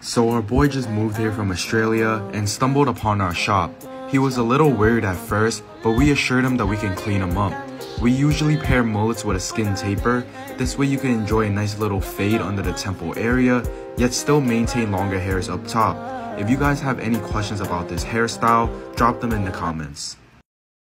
So our boy just moved here from Australia and stumbled upon our shop. He was a little worried at first, but we assured him that we can clean him up. We usually pair mullets with a skin taper. This way you can enjoy a nice little fade under the temple area, yet still maintain longer hairs up top. If you guys have any questions about this hairstyle, drop them in the comments.